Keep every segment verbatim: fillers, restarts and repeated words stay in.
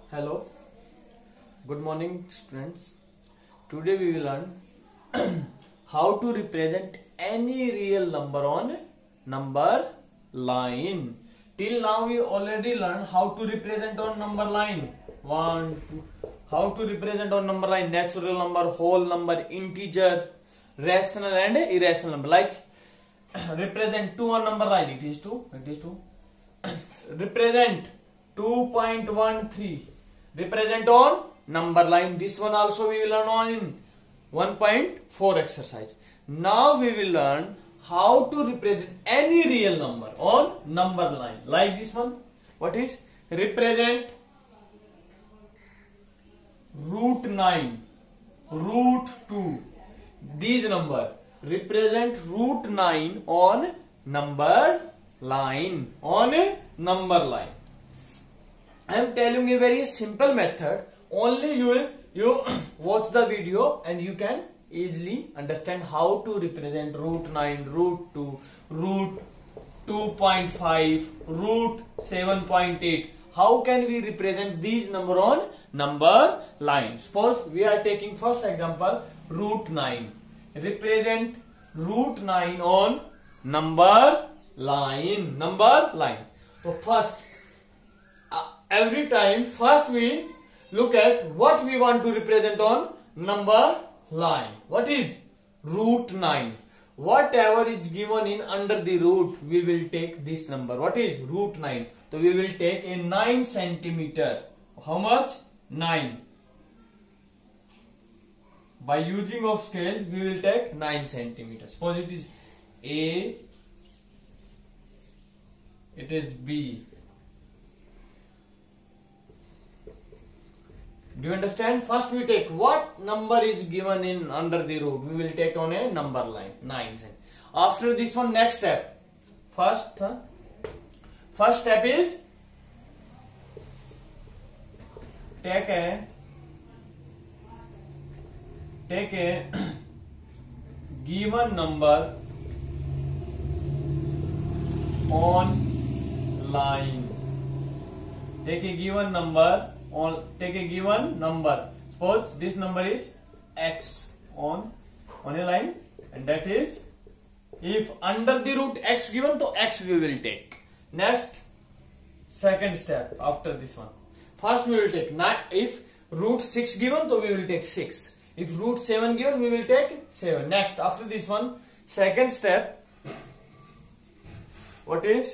Hello, good morning students. Today we will learn how to represent any real number on number line. Till now we already learned how to represent on number line. One, two. How to represent on number line natural number, whole number, integer, rational and irrational number. Like represent two on number line. It is two. It is two. Represent two point one three. Represent on number line. This one also we will learn on in one point four exercise. Now we will learn how to represent any real number on number line. Like this one. What is? Represent root nine, root two. These number represent root nine on number line. On a number line. I am telling you a very simple method. Only you will you watch the video and you can easily understand how to represent root nine, root two, root two point five, root seven point eight. How can we represent these number on number line? Suppose we are taking first example root nine. Represent root nine on number line. Number line. So first, uh, every time first we look at what we want to represent on number line. What is root nine? Whatever is given in under the root, we will take this number. What is root nine? So we will take a nine centimeter. How much? nine. By using of scale, we will take nine centimeters. Suppose it is A, it is B. Do you understand? First we take what number is given in under the root. We will take on a number line. nine. After this one, next step. First, uh, first step is take a take a given number on line. Take a given number on take a given number. Suppose this number is x on on a line, and that is if under the root x given, so x we will take. Next, second step after this one. First we will take nine. If root six given, so we will take six. If root seven given, we will take seven. Next, after this one, second step. What is?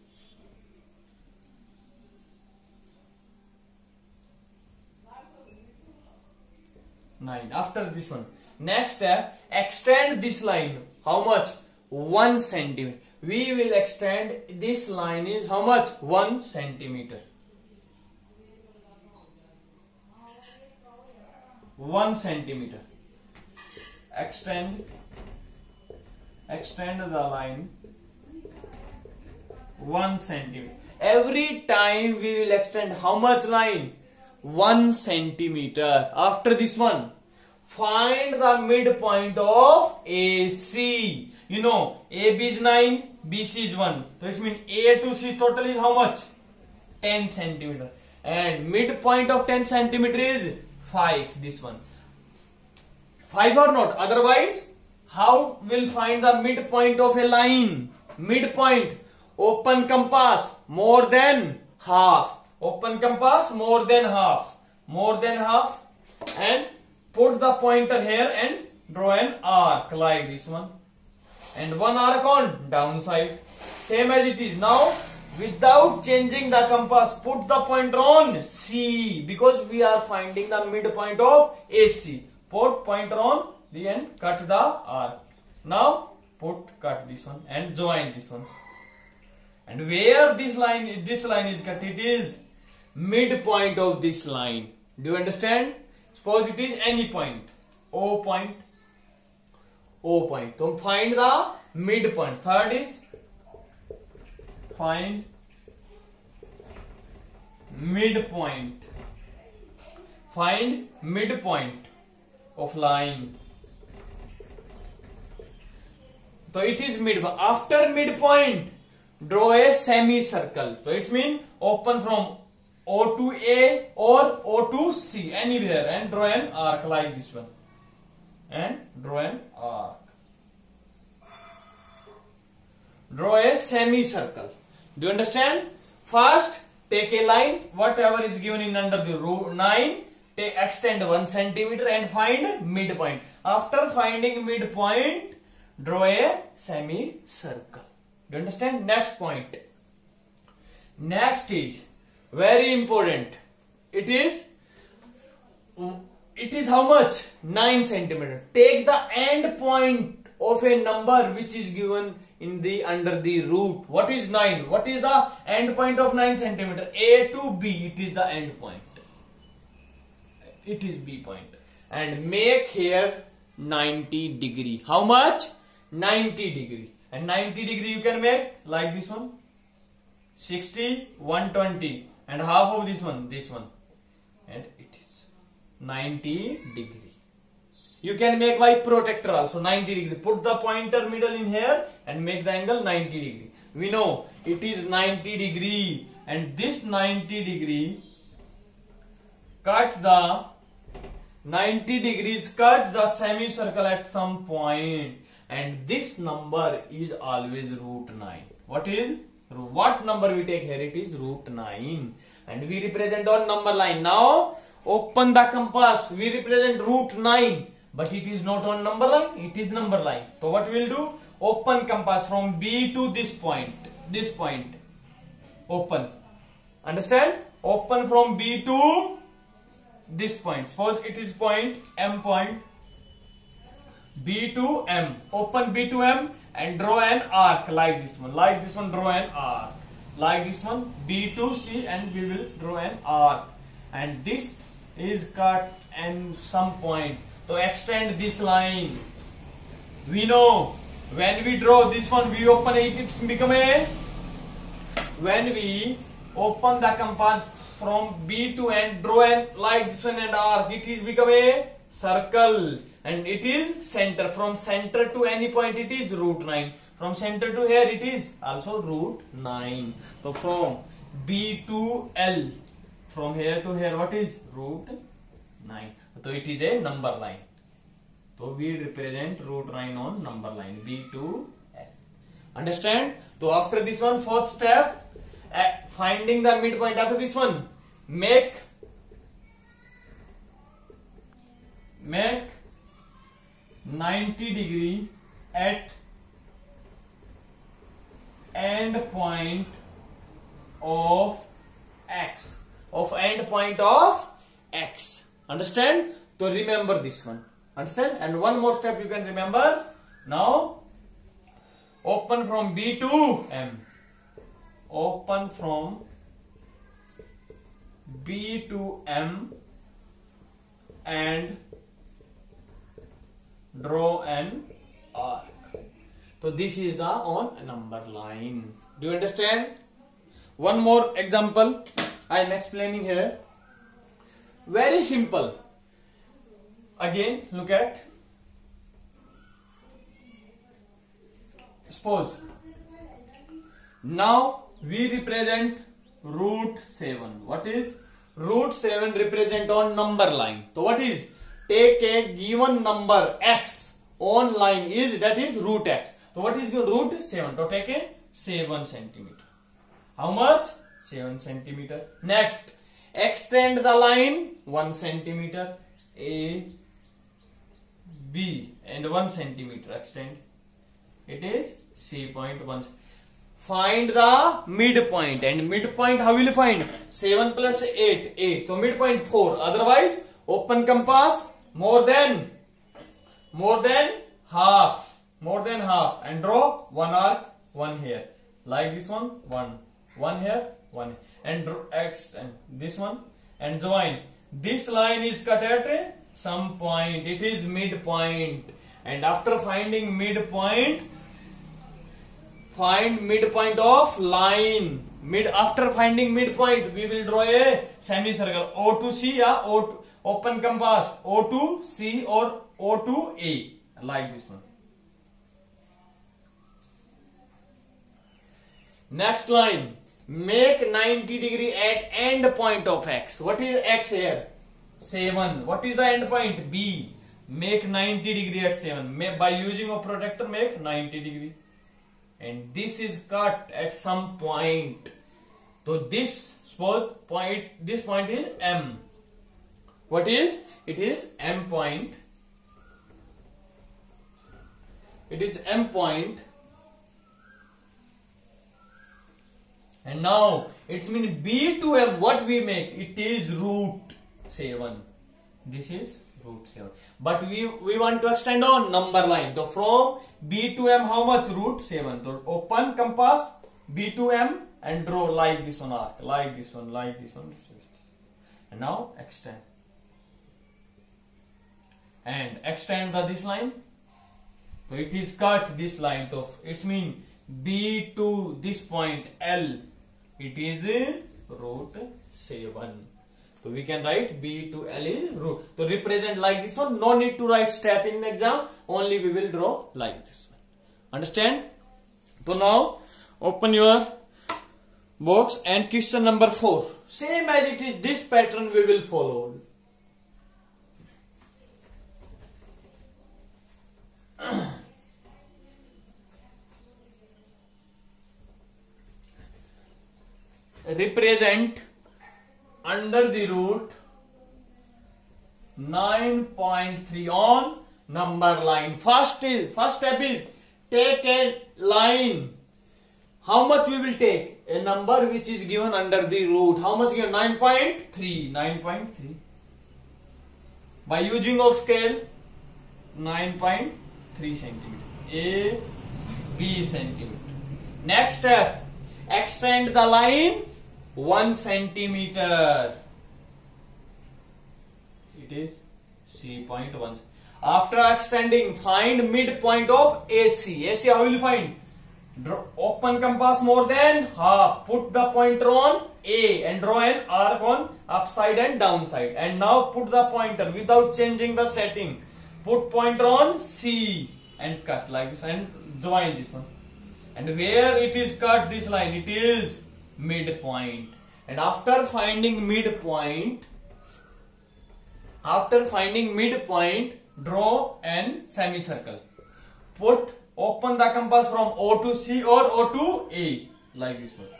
nine. After this one, next step, extend this line. How much? one centimeter. We will extend this line is how much? one centimeter. one centimeter. Extend extend the line one centimeter. Every time we will extend how much line? one centimeter. After this one, find the midpoint of A C. You know, A B is nine, B C is one. So it means A to C total is how much? ten centimeter. And midpoint of ten centimeter is five. This one. five or not? Otherwise, how will find the midpoint of a line? Midpoint. Open compass more than half. Open compass more than half. More than half. And put the pointer here and draw an arc like this one. And one arc on downside. Same as it is. Now, without changing the compass, put the pointer on C. Because we are finding the midpoint of A C. Put pointer on the end, cut the arc. Now, put, cut this one and join this one. And where this line, this line is cut, it is midpoint of this line. Do you understand? Suppose it is any point. O point. O point. So find the midpoint. Third is find midpoint. Find midpoint of line. So it is midpoint. After midpoint, draw a semicircle. So it means open from O to A or O to C, anywhere, and draw an arc like this one. And draw an arc. Draw a semicircle. Do you understand? First, take a line, whatever is given in under the root nine, take, extend one centimeter and find midpoint. After finding midpoint, draw a semicircle. Do you understand? Next point. Next is very important. It is it is how much? nine centimeter. Take the end point of a number which is given in the under the root. What is nine? What is the end point of nine centimeter? A to B. It is the end point. It is B point. And make here ninety degree. How much? ninety degree. And ninety degree you can make like this one. sixty, one twenty. And half of this one, this one. And it is ninety degree. You can make by protractor also ninety degree. Put the pointer middle in here and make the angle ninety degree. We know it is ninety degree. And this ninety degree cut the ninety degrees cut the semicircle at some point. And this number is always root nine. What is? What number we take here? It is root nine. And we represent on number line. Now open the compass. We represent root nine. But it is not on number line. It is number line. So what we will do? Open compass from B to this point. This point. Open. Understand? Open from B to this point. Suppose it is point M point. B to M. Open B to M and draw an arc like this one. Like this one, draw an arc. Like this one, B to C, and we will draw an arc. And this is cut at some point. So extend this line. We know when we draw this one, we open it, it's become a. When we open the compass from B to N, draw an like this one and arc, it is become a circle. And it is center. From center to any point it is root nine. From center to here it is also root nine. So from B to L, from here to here what is? Root nine. So it is a number line. So we represent root nine on number line B to L. Understand? So after this one, fourth step, uh, finding the midpoint. After this one, make make ninety degree at end point of X. Of end point of X. Understand? So remember this one. Understand? And one more step you can remember. Now open from B to M. Open from B to M and draw an arc. So this is the on number line. Do you understand? One more example I am explaining here. Very simple. Again, look at. Suppose now we represent root seven. What is? Root seven represent on number line. So what is? Take a given number x on line is, that is root x. So what is given? Root seven. So take a seven centimeter. How much? seven centimeter. Next, extend the line one centimeter. A, B, and one centimeter extend. It is C point one. Find the midpoint, and midpoint how will you find? seven plus eight, eight. So midpoint four. Otherwise, open compass more than more than half, more than half, and draw one arc, one here, like this one, one, one here, one, and draw extend this one and join. This line is cut at some point. It is midpoint, and after finding midpoint, find midpoint of line. Mid after finding midpoint, we will draw a semicircle. O to C, yeah, O to, open compass O to C or O to A, like this one. Next line, make ninety degree at end point of x. What is x here? seven. What is the end point? B. Make ninety degree at seven. May, by using a protractor, make ninety degree. And this is cut at some point. So this suppose point, this point is M. What is? It is M point. It is M point. And now it means B to M. What we make? It is root seven. This is root seven. But we we want to extend on number line. So from B to M, how much? Root seven. So open compass B to M and draw like this one arc, like this one, like this one. And now extend. And extend the this line. So it is cut this line. So it means B to this point L. It is root seven. So we can write B to L is root. So represent like this one. No need to write step in exam. Only we will draw like this one. Understand? So now open your box and question number four. Same as it is, this pattern we will follow. Represent under the root nine point three on number line. First is first step is take a line. How much we will take? A number which is given under the root. How much given? nine point three. nine point three. By using of scale, nine point three centimeter. A, B centimeter. Next step, extend the line one centimeter. It is C point one. After extending, find midpoint of A C. A C how will you find? Draw, open compass more than half. Put the pointer on A and draw an arc on upside and downside. And now put the pointer without changing the setting. Put pointer on C and cut like this and join this one. And where it is cut this line, it is midpoint. And after finding midpoint, after finding midpoint, draw an semicircle. Put, open the compass from O to C or O to A, like this one.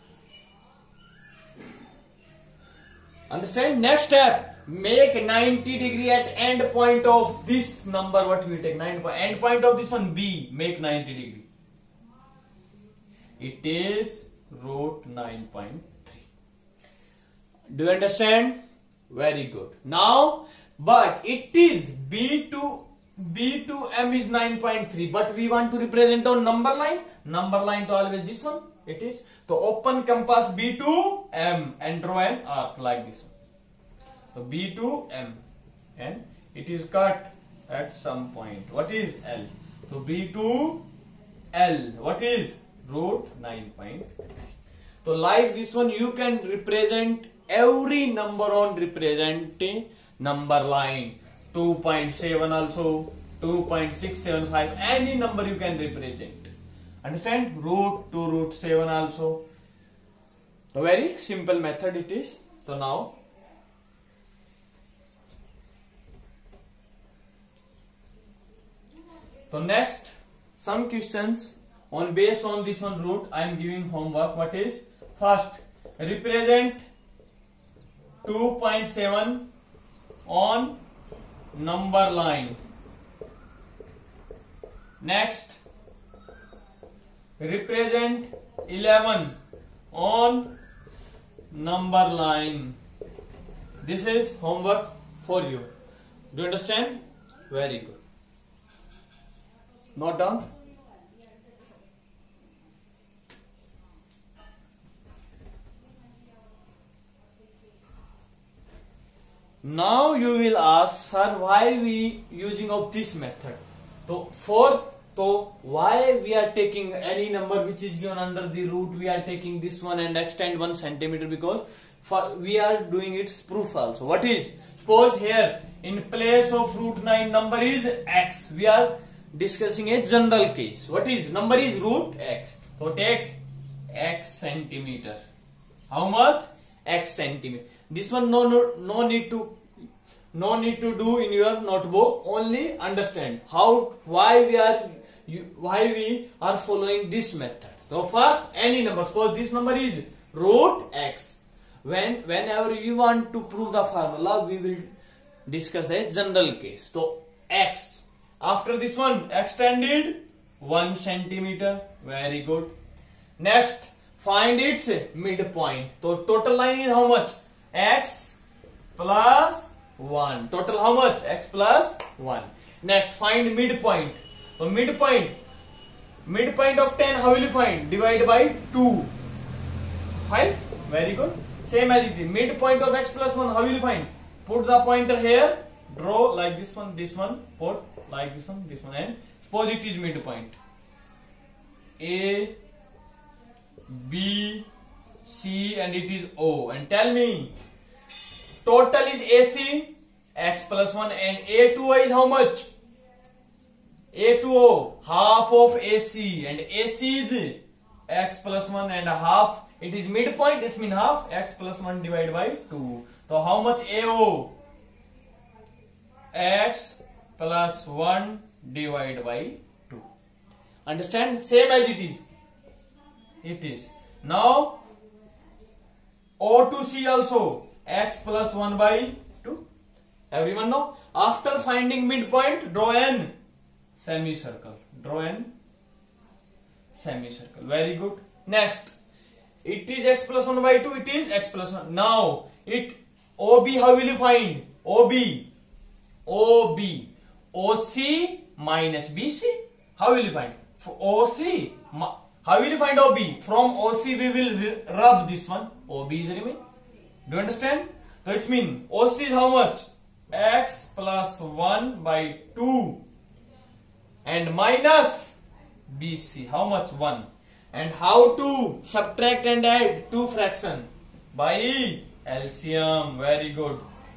Understand? Next step, make ninety degree at end point of this number. What we will take? nine point, end point of this one B. Make ninety degree. It is root nine point three. Do you understand? Very good. Now, but it is B to B to M is nine point three, but we want to represent on number line. Number line to always this one. It is. So open compass B to M and draw an arc like this one. So B to M and it is cut at some point. What is L? So B to L. What is? Root nine point three. So like this one, you can represent every number on representing number line. two point seven also, two point six seven five, any number you can represent. Understand? Root to root seven also. So very simple method it is. So now, so next some questions on based on this one root. I am giving homework. What is? First, represent two point seven on number line. Next, represent eleven on number line. This is homework for you. Do you understand? Very good. Note down. Now you will ask, sir, why we using of this method? So for so why we are taking any number which is given under the root, we are taking this one and extend one centimeter, because for we are doing its proof also. What is? Suppose here in place of root nine number is x. We are discussing a general case. What is? Number is root x. So take x centimeter. How much? X centimeter. This one no no no need to no need to do in your notebook. Only understand how why we are you, why we are following this method. So first, any number. Suppose this number is root x. When whenever you want to prove the formula, we will discuss a general case. So x. After this one, extended one centimeter. Very good. Next, find its midpoint. So total line is how much? X plus one. Total how much? X plus one. Next, find midpoint. So midpoint. Midpoint of ten, how will you find? Divide by two. five. Very good. Same as it is. Midpoint of x plus one, how will you find? Put the pointer here. Draw like this one, this one. Put like this one, this one. And suppose it is midpoint. A, B, C and it is O. And tell me, total is A C, x plus one, and A two O is how much? A two O, half of A C, and A C is x plus one and a half. It is midpoint, it means half, x plus one divided by two. So how much A O? X plus one divided by two. Understand? Same as it is. It is. Now, O to C also, x plus one by two. Everyone know? After finding midpoint, draw an semicircle. Draw an semicircle. Very good. Next, it is x plus one by two. It is x plus one. Now, it O B, how will you find? O B. O B. O C minus B C. How will you find? For O C. How will you find O B? From O C we will rub this one. O B is remain. Do you understand? So it means O C is how much? X plus one by two. And minus B C. How much? one. And how to subtract and add two fraction? By L C M. Very good.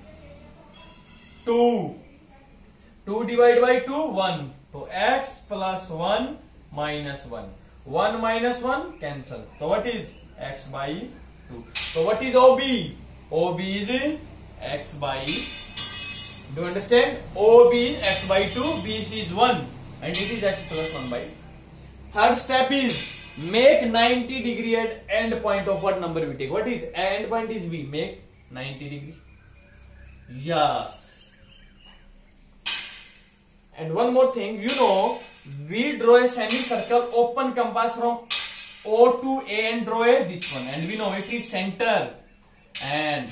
two. two divided by two, one. So x plus one minus one. one minus one cancel. So what is x by two? So what is O B? O B is x by, do you understand? O B is x by two, B C is one, and it is x plus one by. Third step is make ninety degree at end point of what number we take. What is end point is B. Make ninety degree. Yes. And one more thing, you know, we draw a semicircle, open compass from O to A and draw a this one, and we know it is center. And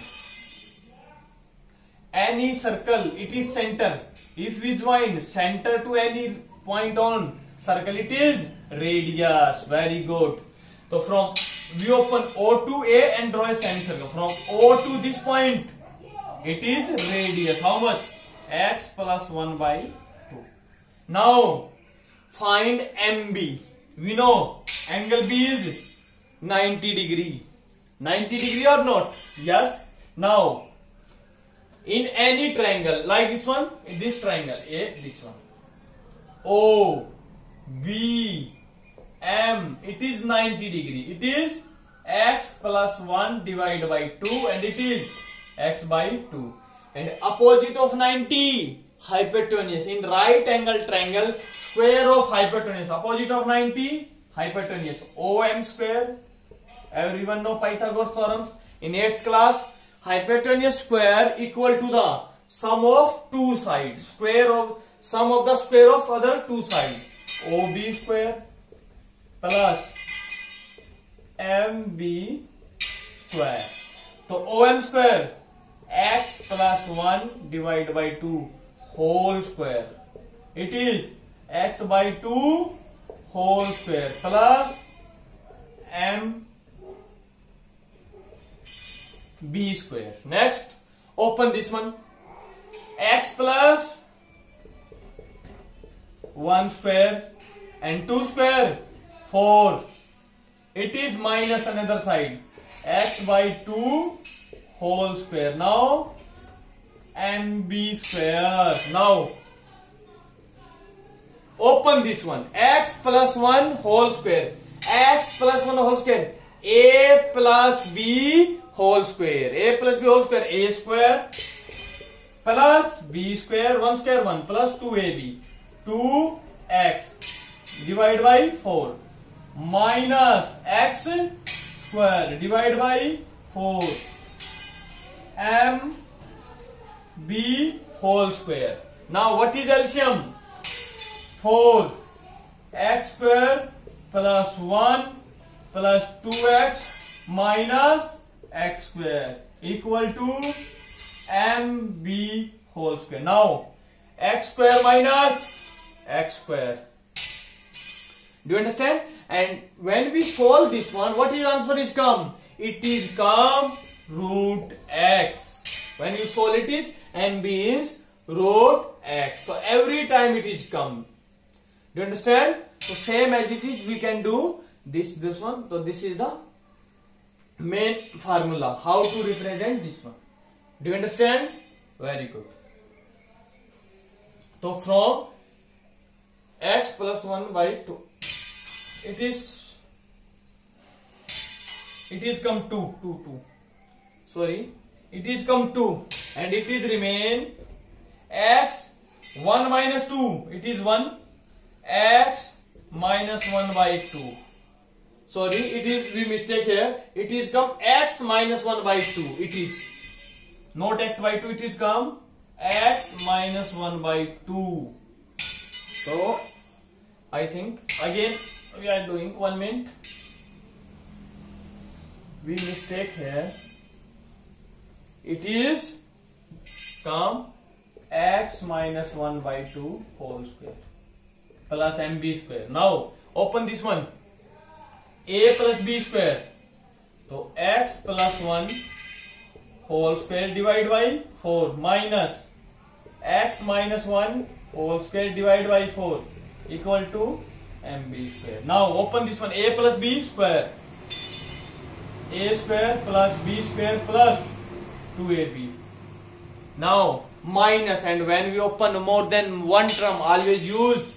any circle, it is center. If we join center to any point on circle, it is radius. Very good. So from we open O to A and draw a semicircle. From O to this point, it is radius. How much? X plus one by two. Now find M B. We know angle B is ninety degree. ninety degree or not? Yes. Now in any triangle like this one, this triangle A, this one, O, B, M, it is ninety degree. It is x plus one divided by two, and it is x by two. And opposite of ninety, hypotenuse. In right angle triangle, square of hypotenuse. Opposite of ninety, hypotenuse. O M square. Everyone know Pythagoras theorems. In eighth class, hypotenuse square equal to the sum of two sides. Square of sum of the square of other two sides. O B square plus M B square. So O M square, x plus one divided by two whole square. It is x by two whole square plus M B square. Next, open this one. X plus one square and two square, four. It is minus another side. X by two whole square. Now M B square. Now open this one. X plus one whole square. x plus one whole square, a plus b whole square, a plus b whole square, a square plus b square, one square one plus two a b, two x divide by four minus x square divide by four m b whole square. Now what is L C M? four x square plus one plus two x minus x square equal to mb whole square. Now x square minus x square. Do you understand? And when we solve this one, what is answer is come? It is come root x. When you solve it is mb is root x. So every time it is come. Do you understand? So same as it is, we can do this this one. So this is the main formula. How to represent this one. Do you understand? Very good. So from x plus one by two, it is it is come two two two. Sorry, it is come two, and it is remain x one minus two. It is one. X minus one by two. Sorry, it is we mistake here. It is come x minus one by two. It is not x by two. It is come x minus one by two. So I think again we are doing one minute. We mistake here. It is come x minus one by two whole square plus mb square. Now open this one, a plus b square. So x plus one whole square divided by four minus x minus one whole square divided by four equal to mb square. Now open this one, a plus b square, a square plus b square plus two a b. Now minus, and when we open more than one term, always use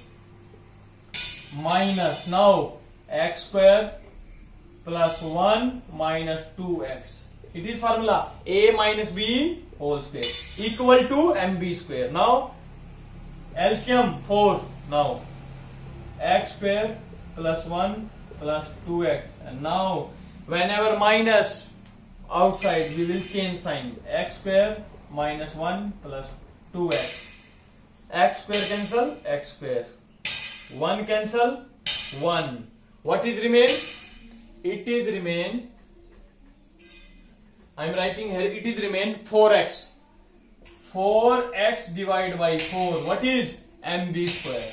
minus. Now x square plus one minus two x. It is formula a minus b whole square equal to mb square. Now L C M four. Now x square plus one plus two x, and now whenever minus outside we will change sign. X square minus one plus two x. X square cancel, x square. one cancel, one. What is remain? It is remain, I am writing here, it is remain four x. four x divided by four. What is mb square?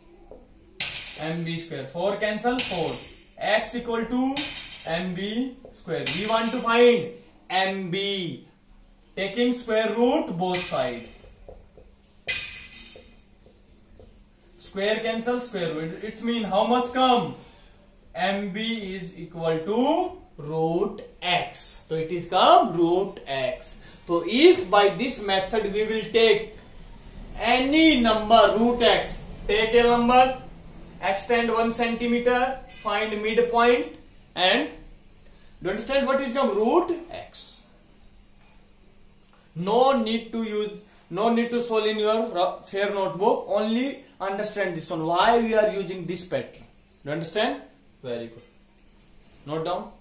mb square. four cancel, four. X equal to mb square. We want to find mb. Taking square root both sides. Square cancel, square root. It means how much come? mb is equal to root x. So it is come root x. So if by this method we will take any number root x, take a number, extend one centimeter, find midpoint, and do you understand what is come root x? No need to use, no need to solve in your fair notebook. Only understand this one. Why we are using this pattern? Do you understand? Very good. Note down.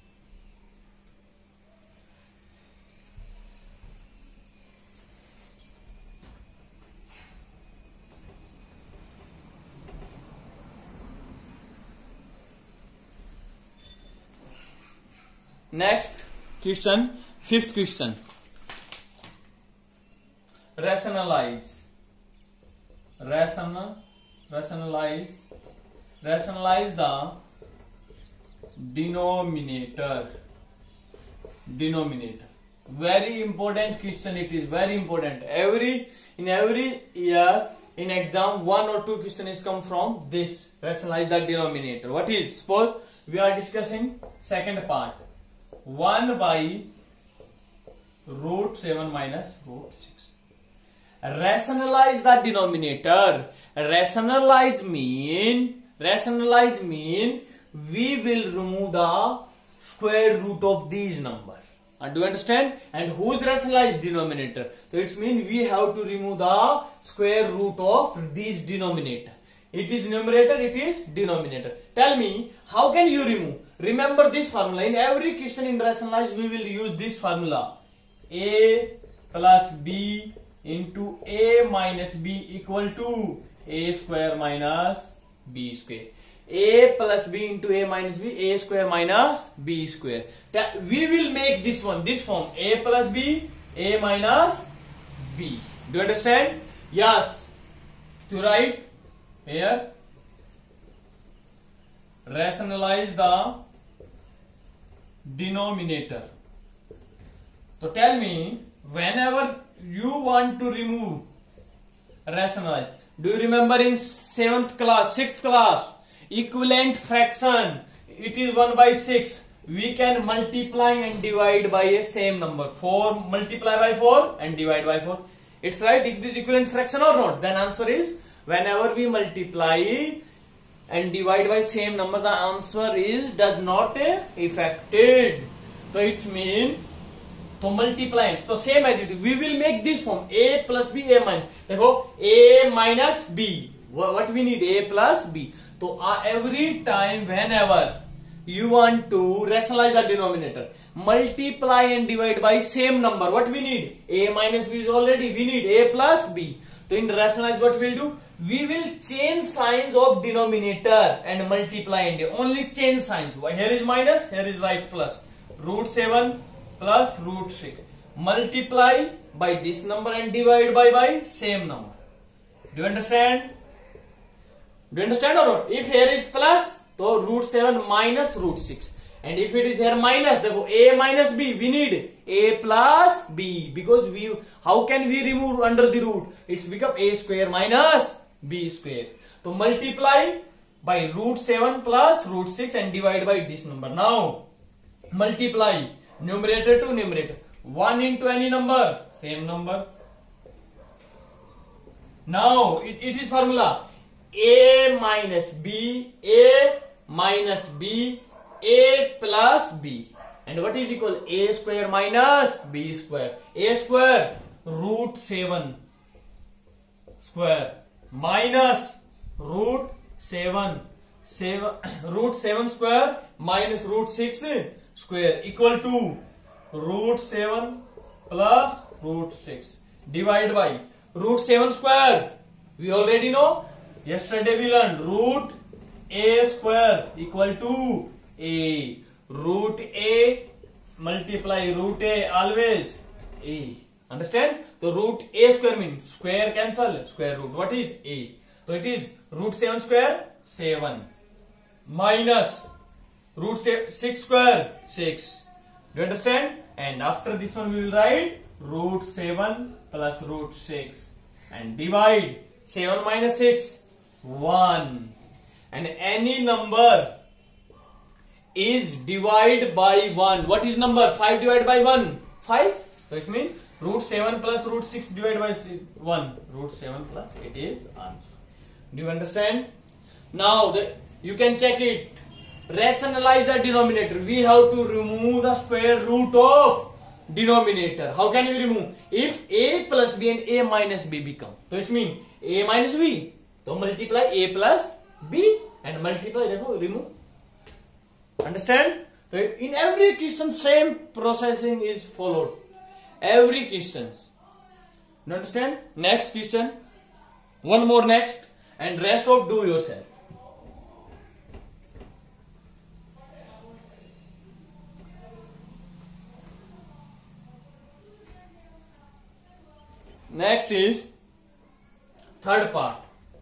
Next question, fifth question. Rationalize. Rational, rationalize, rationalize the denominator. Denominator. Very important question. It is very important. Every in every year in exam, one or two questions come from this. Rationalize the denominator. What is? Suppose we are discussing second part. one by root seven minus root six. Rationalize the denominator. Rationalize mean, rationalize mean we will remove the square root of these numbers. Uh, do you understand? And whose rationalized denominator? So it means we have to remove the square root of these denominator. It is numerator, it is denominator. Tell me, how can you remove? Remember this formula. In every question in rationalized, we will use this formula. A plus B into A minus B equal to A square minus B square. A plus B into A minus B, A square minus B square. We will make this one, this form, A plus B, A minus B. Do you understand? Yes. To write here, rationalize the denominator. So tell me, whenever you want to remove rationalize, do you remember in seventh class, sixth class, equivalent fraction, it is one by six. We can multiply and divide by a same number. four multiply by four and divide by four. It's right, it is equivalent fraction or not? Then answer is, whenever we multiply and divide by same number, the answer is does not uh, affected. So it means to multiply. So same as it is. We will make this form A plus B, A minus. देखो A minus B. What we need? A plus B. So uh, every time whenever you want to rationalize the denominator, multiply and divide by same number. What we need? A minus B is already. We need A plus B. So in rationalize, what we'll do? We will change signs of denominator and multiply and divide. Only change signs. Here is minus, here is right plus. Root seven plus root six. Multiply by this number and divide by by same number. Do you understand? Do you understand or not? If here is plus, so root seven minus root six. And if it is here minus, therefore A minus B, we need A plus B. Because we, how can we remove under the root? It's become A square minus B square. So multiply by root seven plus root six and divide by this number. Now multiply numerator to numerator. one into any number, same number. Now it, it is formula A minus B, A minus B, A plus B. And what is equal? A square minus B square. A square root seven square minus root seven, seven root seven square minus root six square equal to root seven plus root six. Divide by root seven square. We already know. Yesterday we learned root A square equal to A. Root A multiply root A always A. Understand? So root A square means square cancel, square root. What is A? So it is root seven square, seven. Minus root six square, six. Do you understand? And after this one we will write root seven plus root six. And divide seven minus six, one. And any number is divided by one. What is number? five divided by one? five. So it means root seven plus root six divided by one. Root seven plus it is answer. Do you understand? Now the, you can check it. Rationalize the denominator. We have to remove the square root of denominator. How can you remove? If A plus B and A minus B become. So it means A minus B. So multiply A plus B and multiply, therefore remove. Understand? So in every question same processing is followed. Every questions. You understand? Next question. One more next and rest of do yourself. Next is third part.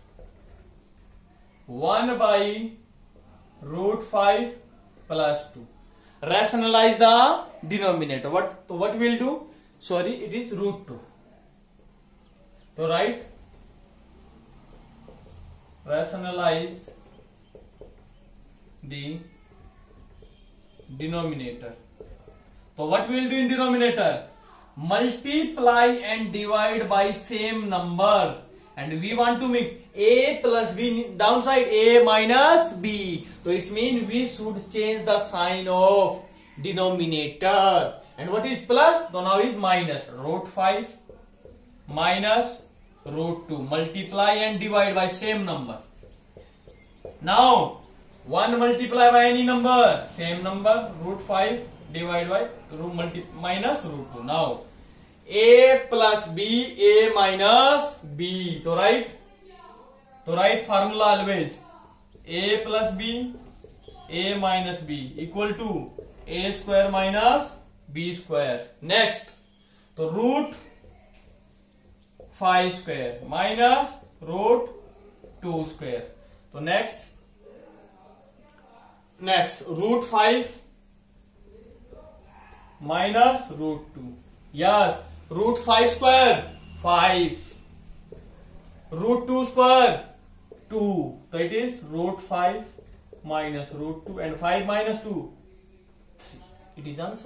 one by root five plus two. Rationalize the denominator. What, so what we'll do? Sorry, it is root two. So write rationalize the denominator. So what we'll do in denominator? Multiply and divide by same number and we want to make a plus b downside a minus b. So it means we should change the sign of denominator. And what is plus? So now is minus. Root five minus root two. Multiply and divide by same number. Now one multiply by any number, same number, root five divide by root multi minus root two. Now a plus b, a minus b. So right, so right formula always a plus b, a minus b equal to a square minus b square. Next, so root five square minus root two square. So next, next root five minus root two. Yes, root five square five, root two square two. So it is root five minus root two, and five minus two three. It is answer.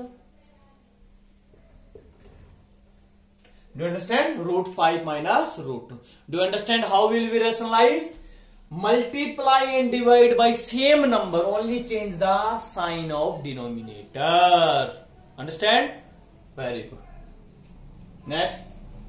Do you understand? Root five minus root two. Do you understand how will we rationalize? Multiply and divide by same number, only change the sign of denominator. Understand? Very good. Next.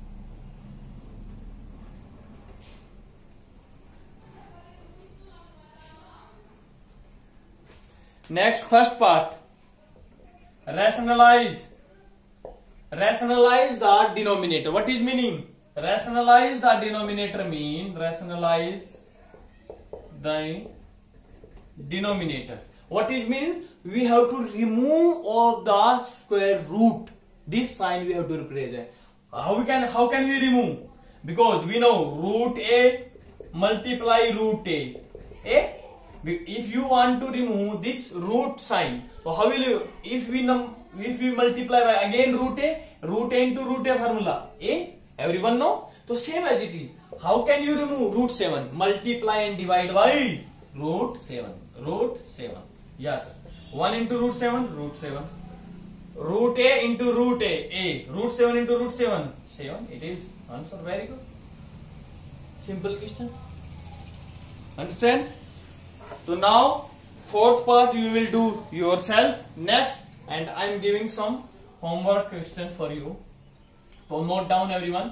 Next, first part. Rationalize. Rationalize the denominator. What is meaning? Rationalize the denominator mean rationalize the denominator. What is mean? We have to remove all the square root. This sign we have to represent. How we can how can we remove? Because we know root a multiply root a. A. If you want to remove this root sign, so how will you? If we num if we multiply by again root a, root a into root a formula a. Everyone know? So same as it is. How can you remove root seven? Multiply and divide by root seven. Root seven. Yes. one into root seven, root seven. Root a into root a, a. Root seven into root seven, seven. It is answer. Very good. Simple question. Understand? So now, fourth part you will do yourself. Next, and I am giving some homework question for you. So note down everyone.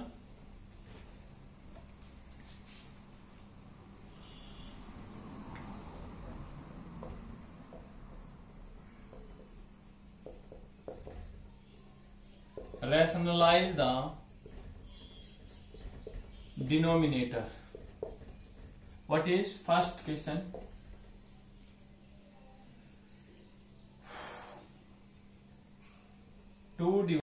Rationalize the denominator. What is first question? two